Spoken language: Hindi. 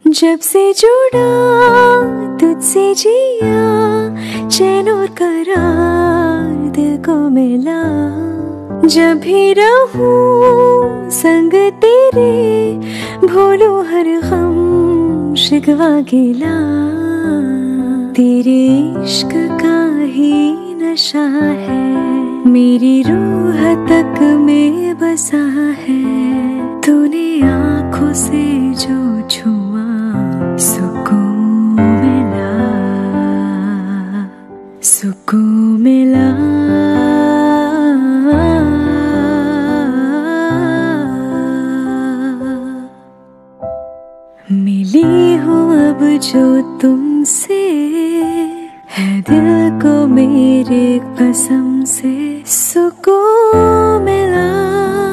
जब से जुड़ा तुझसे जिया, चैन और करार दिल को मिला। जब भी रहूं संग तेरे, भूलो हर गम शिकवा गिला। तेरे इश्क का ही नशा है, मेरी रूह तक में बसा है। तूने आँखों से जो छुआ, सुकून मिला, सुकून मिला। मिली हूँ अब जो तुमसे, है दिल को मेरे कसम से सुकून मिला।